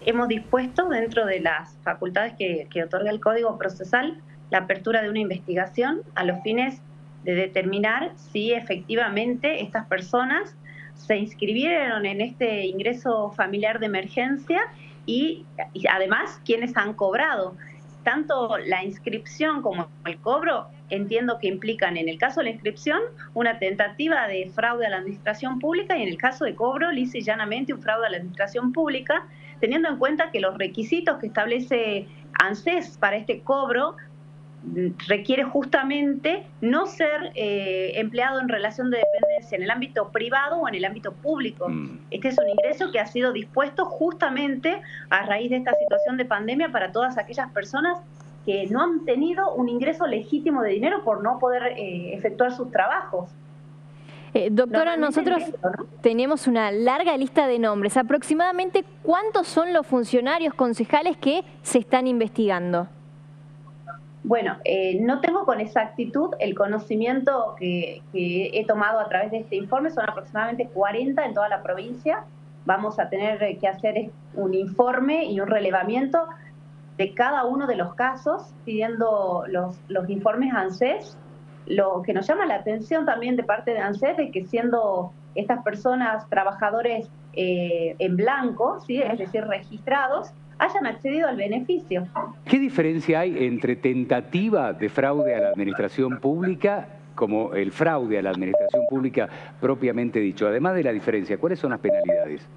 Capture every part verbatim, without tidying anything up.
hemos dispuesto dentro de las facultades que, que otorga el Código Procesal la apertura de una investigación a los fines de determinar si efectivamente estas personas se inscribieron en este ingreso familiar de emergencia y, y además quiénes han cobrado. Tanto la inscripción como el cobro entiendo que implican, en el caso de la inscripción, una tentativa de fraude a la administración pública y en el caso de cobro, lisa y llanamente un fraude a la administración pública, teniendo en cuenta que los requisitos que establece ANSES para este cobro requiere justamente no ser eh, empleado en relación de dependencia en el ámbito privado o en el ámbito público. Mm. Este es un ingreso que ha sido dispuesto justamente a raíz de esta situación de pandemia para todas aquellas personas que no han tenido un ingreso legítimo de dinero por no poder eh, efectuar sus trabajos. Eh, doctora, nosotros eso, ¿no? tenemos una larga lista de nombres. Aproximadamente, ¿cuántos son los funcionarios concejales que se están investigando? Bueno, eh, no tengo con exactitud el conocimiento que, que he tomado a través de este informe, son aproximadamente cuarenta en toda la provincia. Vamos a tener que hacer un informe y un relevamiento de cada uno de los casos, pidiendo los, los informes ANSES. Lo que nos llama la atención también de parte de ANSES es que siendo estas personas trabajadores eh, en blanco, ¿sí? Es decir, registrados, hayan accedido al beneficio. ¿Qué diferencia hay entre tentativa de fraude a la administración pública como el fraude a la administración pública propiamente dicho? Además de la diferencia, ¿cuáles son las penalidades?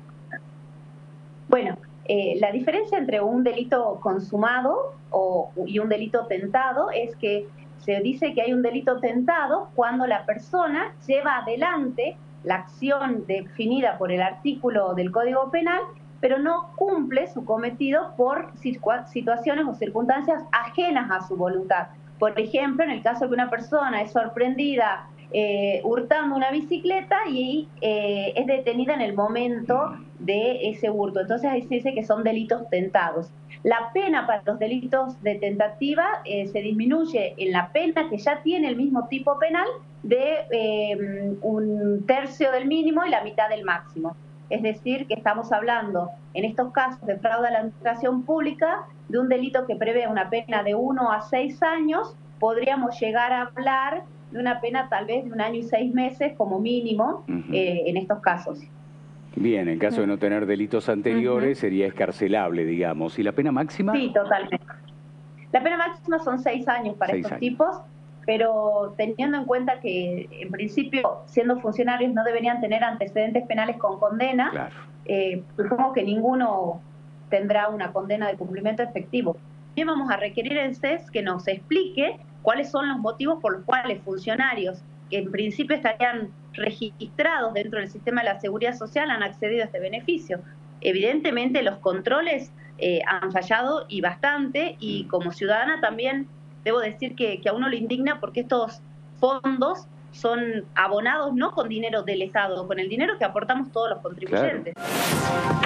Bueno, eh, la diferencia entre un delito consumado o, y un delito tentado es que se dice que hay un delito tentado cuando la persona lleva adelante la acción definida por el artículo del Código Penal, pero no cumple su cometido por situaciones o circunstancias ajenas a su voluntad. Por ejemplo, en el caso de que una persona es sorprendida eh, hurtando una bicicleta y eh, es detenida en el momento de ese hurto. Entonces ahí se dice que son delitos tentados. La pena para los delitos de tentativa eh, se disminuye en la pena que ya tiene el mismo tipo penal de eh, un tercio del mínimo y la mitad del máximo. Es decir, que estamos hablando, en estos casos de fraude a la administración pública, de un delito que prevé una pena de uno a seis años, podríamos llegar a hablar de una pena tal vez de un año y seis meses como mínimo uh-huh. eh, en estos casos. Bien, en caso de no tener delitos anteriores, uh-huh. sería escarcelable, digamos. ¿Y la pena máxima? Sí, totalmente. La pena máxima son seis años para seis estos años. tipos, pero teniendo en cuenta que, en principio, siendo funcionarios no deberían tener antecedentes penales con condena, claro. eh, supongo que ninguno tendrá una condena de cumplimiento efectivo. También vamos a requerir en C E S que nos explique cuáles son los motivos por los cuales funcionarios que en principio estarían registrados dentro del sistema de la seguridad social han accedido a este beneficio. Evidentemente los controles eh, han fallado y bastante, y como ciudadana también debo decir que, que a uno le indigna porque estos fondos son abonados no con dinero del Estado, con el dinero que aportamos todos los contribuyentes. Claro.